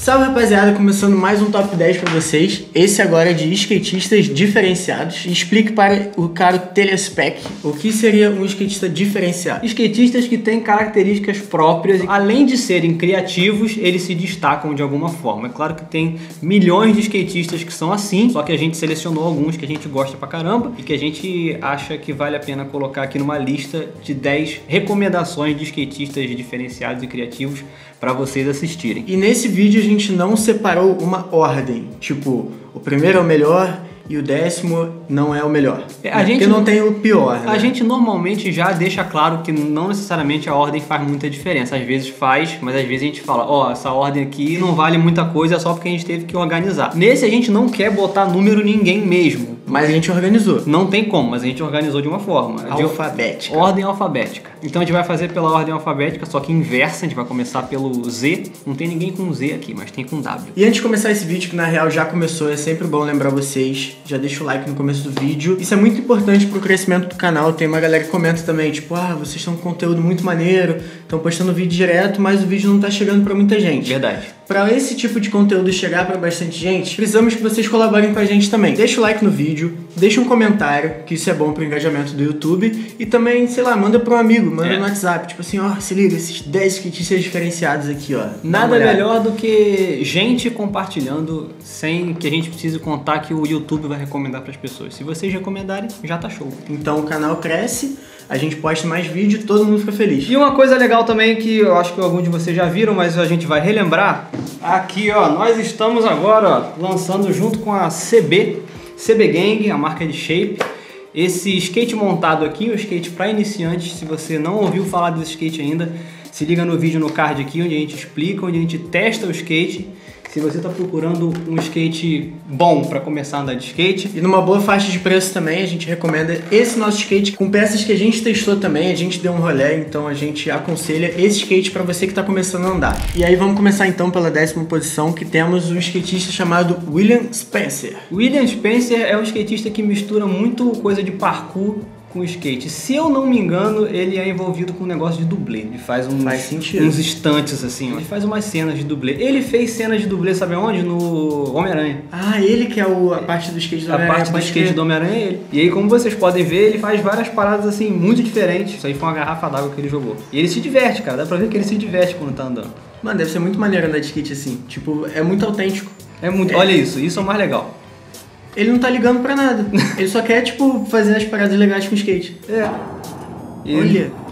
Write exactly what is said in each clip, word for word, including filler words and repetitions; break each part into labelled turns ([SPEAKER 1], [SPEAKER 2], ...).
[SPEAKER 1] Salve rapaziada, começando mais um top dez pra vocês. Esse agora é de skatistas diferenciados. Explique para o caro Telespec o que seria um skatista diferenciado.
[SPEAKER 2] Skatistas que têm características próprias, além de serem criativos, eles se destacam de alguma forma. É claro que tem milhões de skatistas que são assim, só que a gente selecionou alguns que a gente gosta pra caramba e que a gente acha que vale a pena colocar aqui numa lista de dez recomendações de skatistas diferenciados e criativos para vocês assistirem.
[SPEAKER 1] E nesse vídeo a gente não separou uma ordem, tipo, o primeiro é o melhor e o décimo não é o melhor.
[SPEAKER 2] É, a gente
[SPEAKER 1] Porque não tem o pior, né?
[SPEAKER 2] A gente normalmente já deixa claro que não necessariamente a ordem faz muita diferença. Às vezes faz, mas às vezes a gente fala, ó, oh, essa ordem aqui não vale muita coisa, é só porque a gente teve que organizar. Nesse a gente não quer botar número ninguém mesmo.
[SPEAKER 1] Mas a gente organizou.
[SPEAKER 2] Não tem como, mas a gente organizou de uma forma.
[SPEAKER 1] Alfabética.
[SPEAKER 2] De ordem alfabética. Então a gente vai fazer pela ordem alfabética, só que inversa, a gente vai começar pelo Z. Não tem ninguém com Z aqui, mas tem com W.
[SPEAKER 1] E antes de começar esse vídeo, que na real já começou, é sempre bom lembrar vocês, já deixa o like no começo do vídeo. Isso é muito importante pro crescimento do canal. Tem uma galera que comenta também, tipo, ah, vocês estão com conteúdo muito maneiro, estão postando vídeo direto, mas o vídeo não tá chegando pra muita gente.
[SPEAKER 2] Verdade.
[SPEAKER 1] Para esse tipo de conteúdo chegar para bastante gente, precisamos que vocês colaborem com a gente também. Deixa o like no vídeo, deixa um comentário, que isso é bom pro engajamento do YouTube. E também, sei lá, manda para um amigo, manda é. no WhatsApp. Tipo assim, ó, se liga, esses dez skatistas diferenciados aqui, ó.
[SPEAKER 2] Nada melhor do que gente compartilhando sem que a gente precise contar que o YouTube vai recomendar para as pessoas. Se vocês recomendarem, já tá show.
[SPEAKER 1] Então o canal cresce, a gente posta mais vídeo e todo mundo fica feliz.
[SPEAKER 2] E uma coisa legal também que eu acho que alguns de vocês já viram, mas a gente vai relembrar. Aqui, ó, nós estamos agora, ó, lançando junto com a C B, C B Gang, a marca de shape, esse skate montado aqui, o skate para iniciantes. Se você não ouviu falar desse skate ainda, se liga no vídeo no card aqui, onde a gente explica, onde a gente testa o skate. Se você está procurando um skate bom para começar a andar de skate.
[SPEAKER 1] E numa boa faixa de preço também, a gente recomenda esse nosso skate com peças que a gente testou também, a gente deu um rolê, então a gente aconselha esse skate para você que está começando a andar. E aí vamos começar então pela décima posição, que temos um skatista chamado William Spencer.
[SPEAKER 2] William Spencer é um skatista que mistura muito coisa de parkour com skate. Se eu não me engano, ele é envolvido com um negócio de dublê. Ele faz uns,
[SPEAKER 1] faz sentido.
[SPEAKER 2] uns estantes assim, ó. Ele faz umas cenas de dublê. Ele fez cenas de dublê, sabe onde? No Homem-Aranha.
[SPEAKER 1] Ah, ele que é o, a parte do skate do Homem-Aranha.
[SPEAKER 2] A parte do skate que... do Homem-Aranha é ele. E aí, como vocês podem ver, ele faz várias paradas assim, muito diferentes. Isso aí foi uma garrafa d'água que ele jogou. E ele se diverte, cara. Dá pra ver que ele se diverte quando tá andando.
[SPEAKER 1] Mano, deve ser muito maneiro andar de skate assim. Tipo, é muito autêntico.
[SPEAKER 2] É muito... É. Olha isso, isso é o mais legal.
[SPEAKER 1] Ele não tá ligando pra nada. Ele só quer, tipo, fazer as paradas legais com skate.
[SPEAKER 2] É.
[SPEAKER 1] Ele... Olha.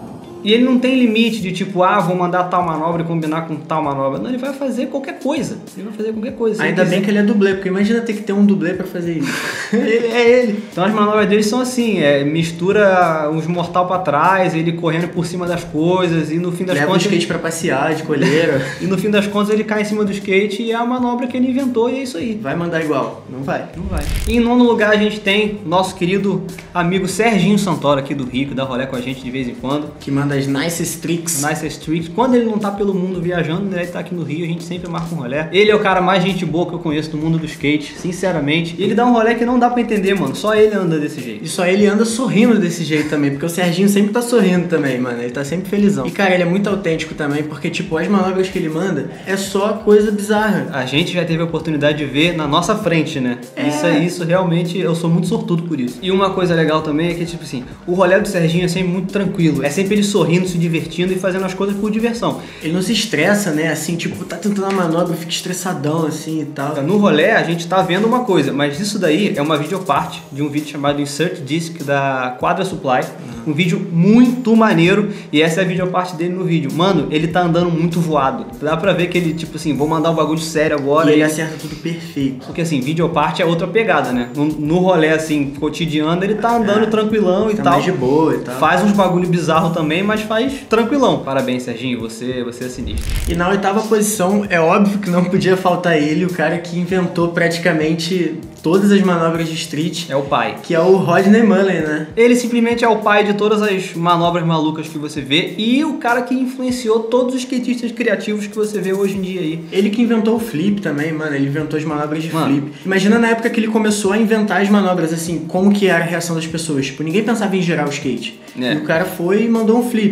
[SPEAKER 2] E ele não tem limite de tipo, ah, vou mandar tal manobra e combinar com tal manobra. Não, ele vai fazer qualquer coisa. Ele vai fazer qualquer coisa.
[SPEAKER 1] Ainda bem que ele é dublê, porque imagina ter que ter um dublê pra fazer isso. Ele é ele.
[SPEAKER 2] Então as manobras dele são assim, é, mistura uns mortal pra trás, ele correndo por cima das coisas e no fim das
[SPEAKER 1] Leva
[SPEAKER 2] contas...
[SPEAKER 1] Leva o skate pra passear, de colheira.
[SPEAKER 2] E no fim das contas ele cai em cima do skate e é a manobra que ele inventou e é isso aí.
[SPEAKER 1] Vai mandar igual? Não vai.
[SPEAKER 2] Não vai. E em nono lugar a gente tem nosso querido amigo Serginho Santoro aqui do Rio, que dá rolê com a gente de vez em quando.
[SPEAKER 1] Que manda as nice tricks.
[SPEAKER 2] Nice tricks. Quando ele não tá pelo mundo viajando, ele tá aqui no Rio, a gente sempre marca um rolê. Ele é o cara mais gente boa que eu conheço do mundo do skate, sinceramente. E ele dá um rolê que não dá pra entender, mano. Só ele anda desse jeito.
[SPEAKER 1] E só ele anda sorrindo desse jeito também, porque o Serginho sempre tá sorrindo também, mano. Ele tá sempre felizão. E cara, ele é muito autêntico também, porque tipo, as manobras que ele manda é só coisa bizarra.
[SPEAKER 2] A gente já teve a oportunidade de ver na nossa frente, né?
[SPEAKER 1] É.
[SPEAKER 2] Isso, isso realmente, eu sou muito sortudo por isso. E uma coisa legal também é que, tipo assim, o rolê do Serginho é sempre muito tranquilo. É sempre ele sorrindo, se divertindo e fazendo as coisas por diversão.
[SPEAKER 1] Ele não se estressa, né? Assim, tipo, tá tentando a manobra, fica estressadão assim e tal.
[SPEAKER 2] No rolê a gente tá vendo uma coisa, mas isso daí é uma videoparte de um vídeo chamado Insert Disc da Quadra Supply. Uhum. Um vídeo muito maneiro e essa é a videoparte dele no vídeo. Mano, ele tá andando muito voado. Dá pra ver que ele, tipo assim, vou mandar um bagulho sério agora.
[SPEAKER 1] E ele
[SPEAKER 2] e...
[SPEAKER 1] acerta tudo perfeito.
[SPEAKER 2] Porque assim, videoparte é outra pegada, né? No, no rolê, assim, cotidiano, ele tá andando é, tranquilão e
[SPEAKER 1] tá
[SPEAKER 2] tal.
[SPEAKER 1] Mais de boa e tal.
[SPEAKER 2] Faz uns bagulho bizarro também, mas faz tranquilão. Parabéns, Serginho, você, você é sinistro.
[SPEAKER 1] E na oitava posição, é óbvio que não podia faltar ele, o cara que inventou praticamente todas as manobras de street.
[SPEAKER 2] É o pai.
[SPEAKER 1] Que é o Rodney Mullen, né?
[SPEAKER 2] Ele simplesmente é o pai de todas as manobras malucas que você vê e o cara que influenciou todos os skatistas criativos que você vê hoje em dia aí.
[SPEAKER 1] Ele que inventou o flip também, mano. Ele inventou as manobras de
[SPEAKER 2] mano.
[SPEAKER 1] flip. Imagina na época que ele começou a inventar as manobras, assim, como que era a reação das pessoas. Tipo, ninguém pensava em girar o skate. É. E o cara foi e mandou um flip.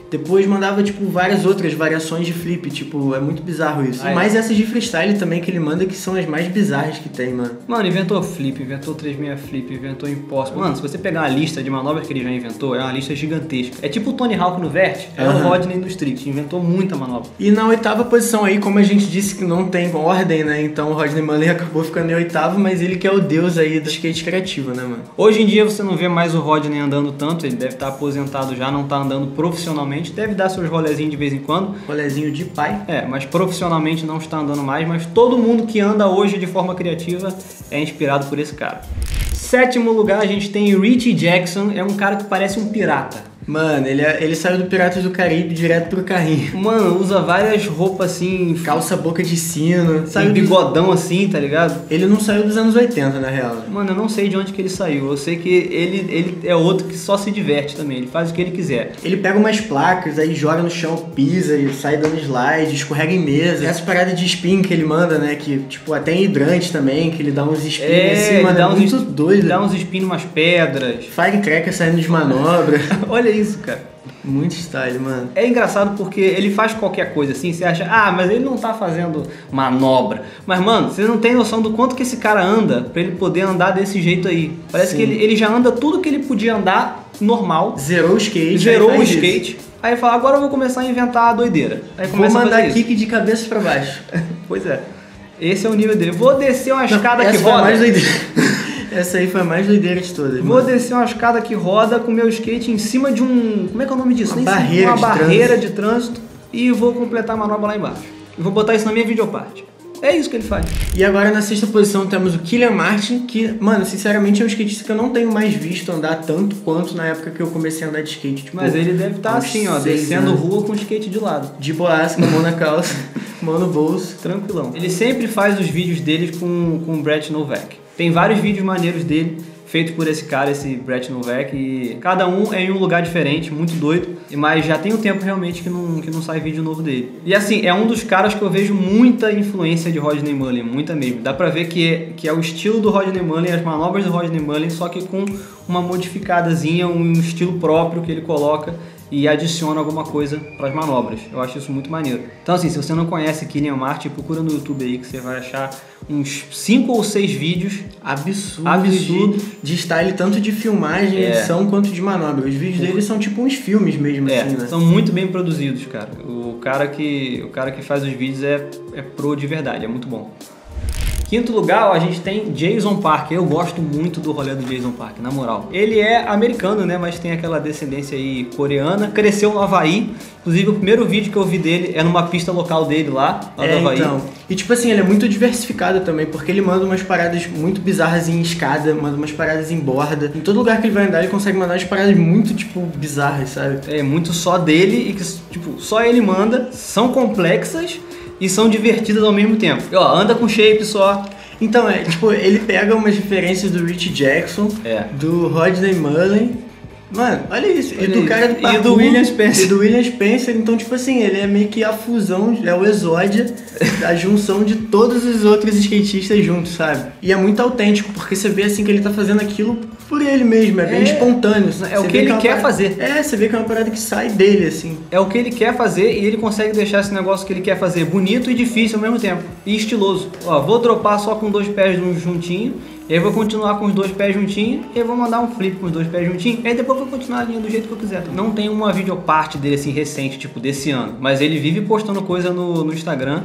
[SPEAKER 1] Depois mandava, tipo, várias outras variações de flip, tipo, é muito bizarro isso.
[SPEAKER 2] Ah, é.
[SPEAKER 1] Mas essas de freestyle também que ele manda, que são as mais bizarras que tem, mano.
[SPEAKER 2] Mano, inventou flip, inventou três sessenta flip, inventou impossible. Mano, se você pegar uma lista de manobras que ele já inventou, é uma lista gigantesca. É tipo o Tony Hawk no Vert, é uhum. o Rodney no Street, inventou muita manobra.
[SPEAKER 1] E na oitava posição aí, como a gente disse que não tem ordem, né, então o Rodney Mullen acabou ficando em oitavo, mas ele que é o deus aí do skate criativo, né, mano?
[SPEAKER 2] Hoje em dia você não vê mais o Rodney andando tanto, ele deve estar aposentado já, não tá andando profissionalmente, deve dar seus rolezinhos de vez em quando.
[SPEAKER 1] Rolezinho de pai.
[SPEAKER 2] É, mas profissionalmente não está andando mais, mas todo mundo que anda hoje de forma criativa é inspirado por esse cara. Sétimo lugar a gente tem Richie Jackson, é um cara que parece um pirata.
[SPEAKER 1] Mano, ele, ele saiu do Piratas do Caribe direto pro carrinho.
[SPEAKER 2] Mano, usa várias roupas assim...
[SPEAKER 1] Calça boca de sino.
[SPEAKER 2] Saiu bigodão dos... assim, tá ligado?
[SPEAKER 1] Ele não saiu dos anos oitenta, na real.
[SPEAKER 2] Mano, eu não sei de onde que ele saiu. Eu sei que ele, ele é outro que só se diverte também. Ele faz o que ele quiser.
[SPEAKER 1] Ele pega umas placas, aí joga no chão, pisa e sai dando slide, escorrega em mesa. Essa parada de spin que ele manda, né? Que, tipo, até em hidrante também, que ele dá uns spin
[SPEAKER 2] é,
[SPEAKER 1] assim, mano.
[SPEAKER 2] Dá
[SPEAKER 1] é
[SPEAKER 2] uns
[SPEAKER 1] muito doido.
[SPEAKER 2] Ele dá uns spin numas pedras.
[SPEAKER 1] Firecracker saindo de manobra.
[SPEAKER 2] Olha isso, cara.
[SPEAKER 1] Muito style, mano.
[SPEAKER 2] É engraçado porque ele faz qualquer coisa assim, você acha, ah, mas ele não tá fazendo manobra. Mas, mano, você não tem noção do quanto que esse cara anda pra ele poder andar desse jeito aí. Parece Sim. que ele, ele já anda tudo que ele podia andar normal.
[SPEAKER 1] Zerou o skate.
[SPEAKER 2] Zerou o skate. Isso. Aí fala, agora eu vou começar a inventar a doideira. Aí
[SPEAKER 1] vou mandar kick de cabeça pra baixo.
[SPEAKER 2] Pois é. Esse é o nível dele. Vou descer uma
[SPEAKER 1] não,
[SPEAKER 2] escada que
[SPEAKER 1] roda.
[SPEAKER 2] roda.
[SPEAKER 1] Mais doideira. Essa aí foi a mais doideira de todas.
[SPEAKER 2] Vou mano. descer uma escada que roda com meu skate em cima de um... Como é que é o nome disso?
[SPEAKER 1] Uma
[SPEAKER 2] Nem
[SPEAKER 1] barreira,
[SPEAKER 2] uma
[SPEAKER 1] de,
[SPEAKER 2] barreira
[SPEAKER 1] trânsito.
[SPEAKER 2] de trânsito. E vou completar a manobra lá embaixo. E vou botar isso na minha videoparte. É isso que ele faz.
[SPEAKER 1] E agora na sexta posição temos o Killian Martin, que, mano, sinceramente é um skatista que eu não tenho mais visto andar tanto quanto na época que eu comecei a andar de skate. Tipo,
[SPEAKER 2] mas ele deve estar assim, ó, descendo anos. rua com o skate de lado.
[SPEAKER 1] De boas, com a mão na calça, mão no bolso.
[SPEAKER 2] Tranquilão. Ele sempre faz os vídeos dele com, com o Brett Novak. Tem vários vídeos maneiros dele, feitos por esse cara, esse Brett Novak, e cada um é em um lugar diferente, muito doido, mas já tem um tempo realmente que não, que não sai vídeo novo dele. E assim, é um dos caras que eu vejo muita influência de Rodney Mullen, muita mesmo. Dá pra ver que é, que é o estilo do Rodney Mullen, as manobras do Rodney Mullen, só que com uma modificadazinha, um estilo próprio que ele coloca e adiciona alguma coisa para as manobras. Eu acho isso muito maneiro. Então assim, se você não conhece Killian Martin, procura no YouTube aí que você vai achar uns cinco ou seis vídeos
[SPEAKER 1] absurdos
[SPEAKER 2] absurdo.
[SPEAKER 1] de, de style, tanto de filmagem, é. edição, quanto de manobra. Os vídeos dele são tipo uns filmes mesmo,
[SPEAKER 2] é,
[SPEAKER 1] assim, né?
[SPEAKER 2] São muito bem produzidos, cara. O cara que, o cara que faz os vídeos é, é pro de verdade, é muito bom. Quinto lugar, ó, a gente tem Jason Parker. Eu gosto muito do rolê do Jason Parker, na moral. Ele é americano, né, mas tem aquela descendência aí coreana. Cresceu no Havaí. Inclusive, o primeiro vídeo que eu vi dele é numa pista local dele lá, lá
[SPEAKER 1] é,
[SPEAKER 2] do Havaí.
[SPEAKER 1] Então. E tipo assim, ele é muito diversificado também, porque ele manda umas paradas muito bizarras em escada, manda umas paradas em borda. Em todo lugar que ele vai andar, ele consegue mandar umas paradas muito, tipo, bizarras, sabe?
[SPEAKER 2] É, muito só dele e que, tipo, só ele manda. São complexas e são divertidas ao mesmo tempo. E, ó, anda com shape só.
[SPEAKER 1] Então, é, tipo, ele pega umas referências do Richie Jackson,
[SPEAKER 2] é.
[SPEAKER 1] do Rodney Mullen. Mano, olha isso.
[SPEAKER 2] Olha
[SPEAKER 1] e do
[SPEAKER 2] isso.
[SPEAKER 1] cara do parkour,
[SPEAKER 2] E do William Spencer.
[SPEAKER 1] E do William Spencer. Então, tipo assim, ele é meio que a fusão, é o exódia, a junção de todos os outros skatistas juntos, sabe? E é muito autêntico, porque você vê assim que ele tá fazendo aquilo por ele mesmo, é bem é,
[SPEAKER 2] É
[SPEAKER 1] espontâneo.
[SPEAKER 2] o que ele que é quer
[SPEAKER 1] parada,
[SPEAKER 2] fazer.
[SPEAKER 1] É, você vê que é uma parada que sai dele, assim.
[SPEAKER 2] É o que ele quer fazer e ele consegue deixar esse negócio que ele quer fazer bonito e difícil ao mesmo tempo. E estiloso. Ó, vou dropar só com dois pés juntinho. E aí eu vou continuar com os dois pés juntinhos e eu vou mandar um flip com os dois pés juntinhos. E aí depois eu vou continuar a linha do jeito que eu quiser. Não tem uma videoparte dele assim recente, tipo desse ano. Mas ele vive postando coisa no, no Instagram.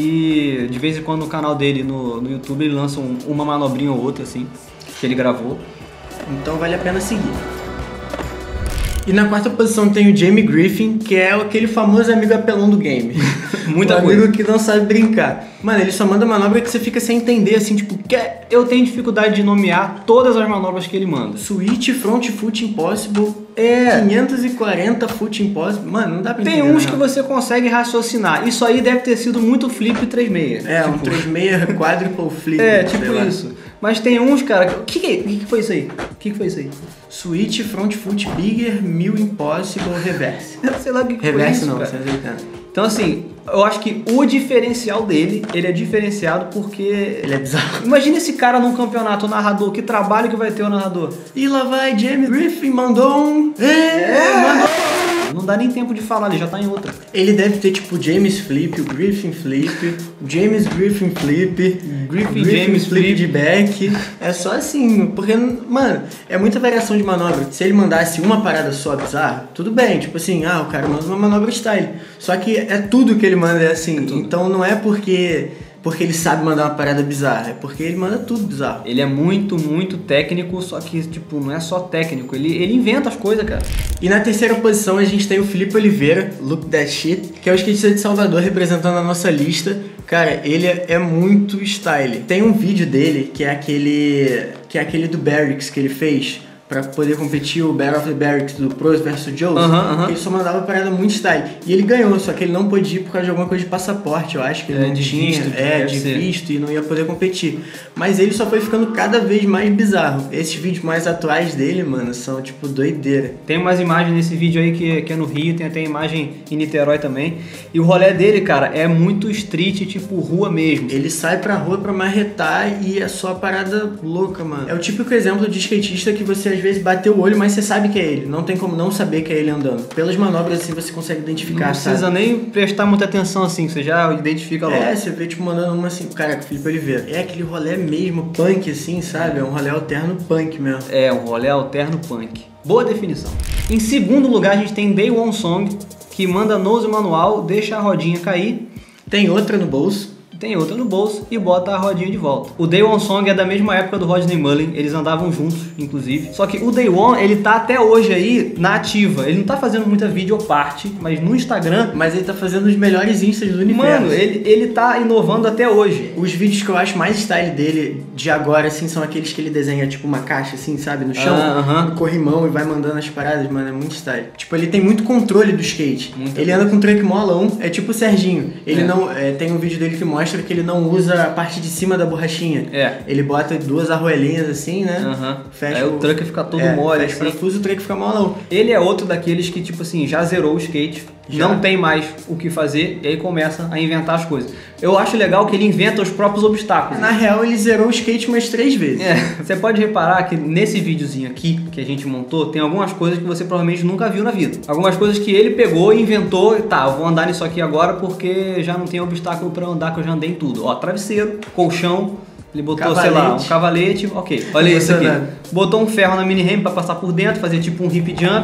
[SPEAKER 2] E de vez em quando no canal dele no, no YouTube ele lança um, uma manobrinha ou outra assim, que ele gravou.
[SPEAKER 1] Então vale a pena seguir. E na quarta posição tem o Jamie Griffin, que é aquele famoso amigo apelão do game.
[SPEAKER 2] Muita
[SPEAKER 1] um
[SPEAKER 2] coisa.
[SPEAKER 1] amigo que não sabe brincar. Mano, ele só manda manobra que você fica sem entender, assim, tipo...
[SPEAKER 2] Que eu tenho dificuldade de nomear todas as manobras que ele manda.
[SPEAKER 1] Switch, Front Foot Impossible,
[SPEAKER 2] é.
[SPEAKER 1] quinhentos e quarenta Foot Impossible. Mano, não dá pra entender.
[SPEAKER 2] Tem uns
[SPEAKER 1] não.
[SPEAKER 2] que você consegue raciocinar. Isso aí deve ter sido muito flip três seis.
[SPEAKER 1] É,
[SPEAKER 2] tipo...
[SPEAKER 1] um três seis quadruple flip.
[SPEAKER 2] É, tipo isso. Mas tem uns, cara... O que, que, que, que foi isso aí? O que, que foi isso aí?
[SPEAKER 1] Switch, Front Foot Bigger, mil Impossible, Reverse.
[SPEAKER 2] Sei lá o que, que
[SPEAKER 1] reverse
[SPEAKER 2] foi isso,
[SPEAKER 1] não,
[SPEAKER 2] cara.
[SPEAKER 1] cento e oitenta.
[SPEAKER 2] Então assim, eu acho que o diferencial dele, ele é diferenciado porque...
[SPEAKER 1] Ele é bizarro.
[SPEAKER 2] Imagina esse cara num campeonato, o narrador, que trabalho que vai ter o narrador.
[SPEAKER 1] E lá vai Jamie Griffin, mandou um... É, é. mandou
[SPEAKER 2] Não dá nem tempo de falar, ele já tá em outra.
[SPEAKER 1] Ele deve ter tipo o James Flip, o Griffin Flip, o James Griffin Flip,
[SPEAKER 2] Griffin,
[SPEAKER 1] Griffin
[SPEAKER 2] James
[SPEAKER 1] Flip
[SPEAKER 2] Flip
[SPEAKER 1] de back. É só assim, porque, mano, é muita variação de manobra. Se ele mandasse uma parada só bizarra, tudo bem, tipo assim, ah, o cara manda uma manobra style. Só que é tudo que ele manda é assim,
[SPEAKER 2] é
[SPEAKER 1] então não é porque... Porque ele sabe mandar uma parada bizarra, é porque ele manda tudo bizarro.
[SPEAKER 2] Ele é muito, muito técnico, só que, tipo, não é só técnico, ele, ele inventa as coisas, cara.
[SPEAKER 1] E na terceira posição a gente tem o Felipe Oliveira, Look That Shit, que é o skatista de Salvador representando a nossa lista. Cara, ele é, é muito style. Tem um vídeo dele que é aquele, que é aquele do Barracks que ele fez pra poder competir o Battle of the Barracks do Pros versus Joes,
[SPEAKER 2] uhum, uhum.
[SPEAKER 1] ele só mandava parada muito style. E ele ganhou, só que ele não pôde ir por causa de alguma coisa de passaporte, eu acho que ele
[SPEAKER 2] é,
[SPEAKER 1] não
[SPEAKER 2] de
[SPEAKER 1] tinha,
[SPEAKER 2] visto,
[SPEAKER 1] é, de
[SPEAKER 2] ser.
[SPEAKER 1] visto e não ia poder competir. Mas ele só foi ficando cada vez mais bizarro. Esses vídeos mais atuais dele, mano, são tipo doideira.
[SPEAKER 2] Tem umas imagens nesse vídeo aí que, que é no Rio, tem até imagem em Niterói também. E o rolê dele, cara, é muito street, tipo rua mesmo.
[SPEAKER 1] Ele sai pra rua pra marretar e é só parada louca, mano. É o típico exemplo de skatista que você às vezes bateu o olho, mas você sabe que é ele. Não tem como não saber que é ele andando. Pelas manobras assim você consegue identificar,
[SPEAKER 2] Não precisa
[SPEAKER 1] sabe?
[SPEAKER 2] nem prestar muita atenção assim, você já identifica logo.
[SPEAKER 1] É, você vê tipo mandando uma assim, caraca, Felipe Oliveira. É aquele rolê mesmo punk assim, sabe? É um rolê alterno punk mesmo.
[SPEAKER 2] É, um rolê alterno punk. Boa definição. Em segundo lugar a gente tem Day One Song, que manda nose manual, deixa a rodinha cair.
[SPEAKER 1] Tem outra no bolso.
[SPEAKER 2] Tem outra no bolso e bota a rodinha de volta. O Day One Song é da mesma época do Rodney Mullen, eles andavam juntos, inclusive. Só que o Day One, ele tá até hoje aí na ativa. Ele não tá fazendo muita videoparte, mas no Instagram...
[SPEAKER 1] Mas ele tá fazendo os melhores instas do universo.
[SPEAKER 2] Mano, ele, ele tá inovando até hoje.
[SPEAKER 1] Os vídeos que eu acho mais style dele, de agora, assim, são aqueles que ele desenha, tipo, uma caixa, assim, sabe? No chão,
[SPEAKER 2] ah, uh-huh.
[SPEAKER 1] no corrimão e vai mandando as paradas, mano, é muito style. Tipo, ele tem muito controle do skate.
[SPEAKER 2] Muito
[SPEAKER 1] ele
[SPEAKER 2] bom.
[SPEAKER 1] anda com truck molão, é tipo o Serginho. Ele
[SPEAKER 2] É.
[SPEAKER 1] não... É, tem um vídeo dele que mostra que ele não usa a parte de cima da borrachinha.
[SPEAKER 2] É.
[SPEAKER 1] Ele bota duas arruelinhas assim, né?
[SPEAKER 2] Uhum.
[SPEAKER 1] Fecha
[SPEAKER 2] Aí o truck fica todo
[SPEAKER 1] é,
[SPEAKER 2] mole,
[SPEAKER 1] fecha
[SPEAKER 2] assim.
[SPEAKER 1] o parafuso, o truck fica molão.
[SPEAKER 2] Ele é outro daqueles que, tipo assim, já zerou o skate,
[SPEAKER 1] Já.
[SPEAKER 2] não tem mais o que fazer, e aí começa a inventar as coisas. Eu acho legal que ele inventa os próprios obstáculos.
[SPEAKER 1] Na real, ele zerou o skate umas três vezes.
[SPEAKER 2] É, você pode reparar que nesse videozinho aqui que a gente montou, tem algumas coisas que você provavelmente nunca viu na vida. Algumas coisas que ele pegou e inventou, e tá, eu vou andar nisso aqui agora porque já não tem obstáculo pra andar, que eu já andei em tudo. Ó, travesseiro, colchão, ele botou,
[SPEAKER 1] Cavalete.
[SPEAKER 2] sei lá, um cavalete, ok. Olha isso aqui. Botou um ferro na mini ramp pra passar por dentro, fazer tipo um hip jump.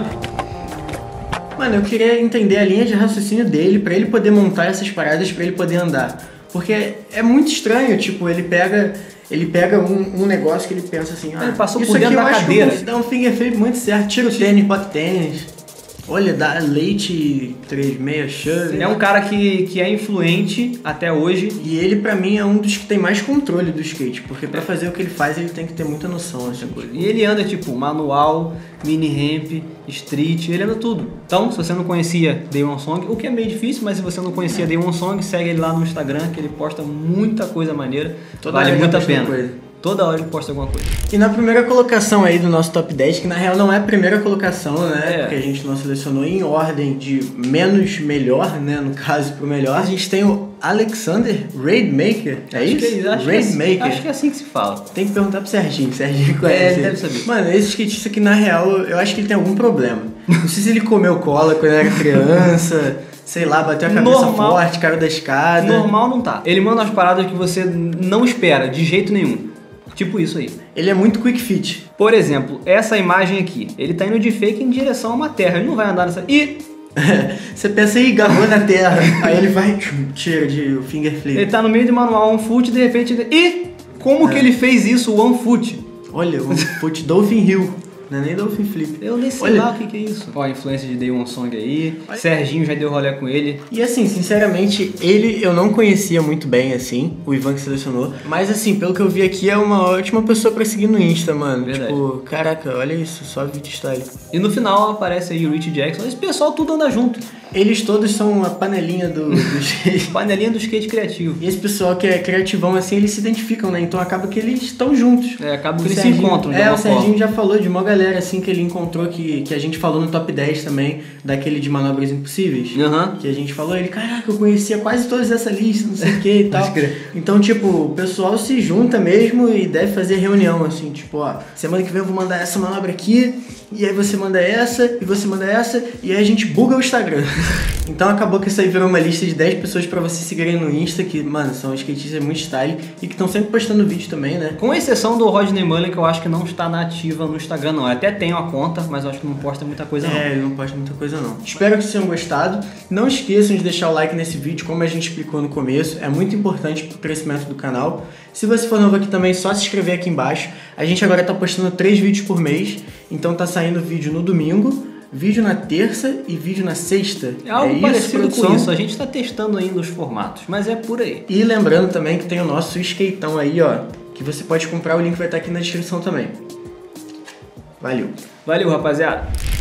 [SPEAKER 1] Mano, eu queria entender a linha de raciocínio dele pra ele poder montar essas paradas, pra ele poder andar. Porque é muito estranho, tipo, ele pega, ele pega um, um negócio que ele pensa assim, ah,
[SPEAKER 2] Ele passou
[SPEAKER 1] isso
[SPEAKER 2] por dentro
[SPEAKER 1] aqui eu
[SPEAKER 2] da
[SPEAKER 1] acho
[SPEAKER 2] cadeira.
[SPEAKER 1] que eu vou dar um finger flip muito certo, tira o tênis, bota tênis. Olha, dá leite três meia chave.
[SPEAKER 2] É um cara que, que é influente até hoje.
[SPEAKER 1] E ele, pra mim, é um dos que tem mais controle do skate. Porque pra fazer o que ele faz, ele tem que ter muita noção. Assim, tipo.
[SPEAKER 2] E ele anda tipo manual, mini ramp, street, ele anda tudo. Então, se você não conhecia Day One Song, o que é meio difícil, mas se você não conhecia Day One Song, segue ele lá no Instagram, que ele posta muita coisa maneira.
[SPEAKER 1] Toda
[SPEAKER 2] vale
[SPEAKER 1] hora
[SPEAKER 2] muito a
[SPEAKER 1] ele posta
[SPEAKER 2] pena.
[SPEAKER 1] coisa.
[SPEAKER 2] Toda hora ele posta alguma coisa.
[SPEAKER 1] E na primeira colocação aí do nosso top dez, que na real não é a primeira colocação, né?
[SPEAKER 2] É.
[SPEAKER 1] Porque a gente não selecionou em ordem de menos melhor, né? No caso, pro melhor. A gente tem o Alexander Raidmaker. É
[SPEAKER 2] acho
[SPEAKER 1] isso?
[SPEAKER 2] Que, acho,
[SPEAKER 1] Raidmaker.
[SPEAKER 2] que é, acho que é assim que se fala.
[SPEAKER 1] Tem que perguntar pro Serginho. Serginho conhece.
[SPEAKER 2] É, ele deve saber.
[SPEAKER 1] Mano, esse skatista aqui, na real, eu acho que ele tem algum problema. Não sei se ele comeu cola quando era criança. Sei lá, bateu a cabeça
[SPEAKER 2] Normal.
[SPEAKER 1] forte, caiu da escada.
[SPEAKER 2] Normal não tá. Ele manda umas paradas que você não espera, de jeito nenhum. Tipo isso aí.
[SPEAKER 1] Ele é muito quick fit.
[SPEAKER 2] Por exemplo, essa imagem aqui. Ele tá indo de fake em direção a uma terra. Ele não vai andar nessa... Ih!
[SPEAKER 1] Você pensa aí, garrou na terra. Aí ele vai, tira de o finger flip.
[SPEAKER 2] Ele tá no meio de manual one foot e de repente... Ele... Ih! Como
[SPEAKER 1] É.
[SPEAKER 2] que ele fez isso one foot?
[SPEAKER 1] Olha, o foot Dolphin Hill. Não é nem Dolphin Flip.
[SPEAKER 2] Eu nem sei
[SPEAKER 1] Olha.
[SPEAKER 2] lá o que que é isso. Ó, a influência de Day One Song aí. Serginho já deu rolê com ele.
[SPEAKER 1] E assim, sinceramente, ele eu não conhecia muito bem, assim, o Ivan que selecionou. Mas assim, pelo que eu vi aqui, é uma ótima pessoa pra seguir no Insta, mano.
[SPEAKER 2] Verdade.
[SPEAKER 1] Tipo, caraca, olha isso, só vídeo style.
[SPEAKER 2] E no final aparece aí o Rich Jackson. Esse pessoal tudo anda junto.
[SPEAKER 1] Eles todos são uma panelinha do, do skate.
[SPEAKER 2] Panelinha do skate criativo.
[SPEAKER 1] E esse pessoal que é criativão assim, eles se identificam, né? Então acaba que eles estão juntos.
[SPEAKER 2] É, acaba que
[SPEAKER 1] O
[SPEAKER 2] eles se
[SPEAKER 1] Serginho-
[SPEAKER 2] encontram de
[SPEAKER 1] É, o
[SPEAKER 2] alguma
[SPEAKER 1] Serginho
[SPEAKER 2] forma.
[SPEAKER 1] já falou de uma galera assim que ele encontrou que, que a gente falou no top dez também, daquele de Manobras Impossíveis.
[SPEAKER 2] Aham.
[SPEAKER 1] Que a gente falou, ele, caraca, eu conhecia quase todas essa lista, não sei o que e tal.
[SPEAKER 2] Pode crer.
[SPEAKER 1] Então, tipo, o pessoal se junta mesmo e deve fazer reunião, assim, tipo, ó, semana que vem eu vou mandar essa manobra aqui, e aí você manda essa, e você manda essa, e aí a gente buga o Instagram. Então acabou que isso aí virou uma lista de dez pessoas pra vocês seguirem no Insta, que, mano, são skatistas muito style e que estão sempre postando vídeo também, né?
[SPEAKER 2] Com exceção do Rodney Mullen, que eu acho que não está na ativa no Instagram, não. Eu até tenho a conta, mas eu acho que não posta muita coisa, não.
[SPEAKER 1] É, ele não posta muita coisa não. Espero que vocês tenham gostado. Não esqueçam de deixar o like nesse vídeo, como a gente explicou no começo. É muito importante pro crescimento do canal. Se você for novo aqui também, só se inscrever aqui embaixo. A gente agora tá postando três vídeos por mês. Então tá saindo vídeo no domingo, vídeo na terça e vídeo na sexta.
[SPEAKER 2] É algo
[SPEAKER 1] isso,
[SPEAKER 2] parecido
[SPEAKER 1] produção?
[SPEAKER 2] com isso. A gente está testando ainda os formatos, mas é por aí.
[SPEAKER 1] E lembrando também que tem o nosso skateão aí, ó, que você pode comprar, o link vai estar aqui na descrição também. Valeu!
[SPEAKER 2] Valeu, rapaziada!